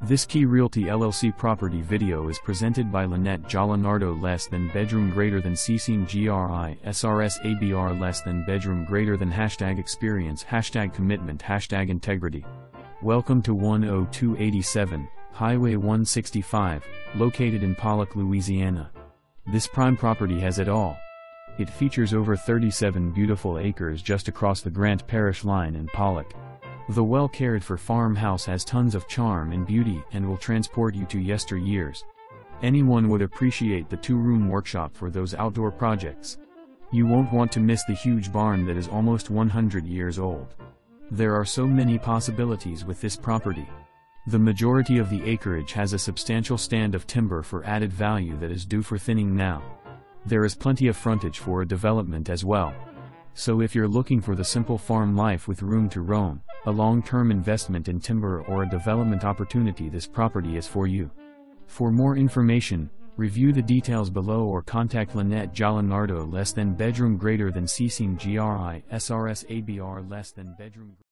This Key Realty LLC property video is presented by Lynette Jalanardo. Less than bedroom greater than CCing GRI SRS ABR less than bedroom greater than #experience #commitment #integrity. Welcome to 10287 Highway 165, located in Pollock, Louisiana. This prime property has it all. It features over 37 beautiful acres just across the Grant Parish Line in Pollock. The well-cared-for farmhouse has tons of charm and beauty and will transport you to yesteryears. Anyone would appreciate the two-room workshop for those outdoor projects. You won't want to miss the huge barn that is almost 100 years old. There are so many possibilities with this property. The majority of the acreage has a substantial stand of timber for added value that is due for thinning now. There is plenty of frontage for a development as well. So if you're looking for the simple farm life with room to roam, a long-term investment in timber or a development opportunity, this property is for you. For more information, review the details below or contact Lynette Jalanardo. Less than bedroom greater than CCing GRI SRS ABR less than bedroom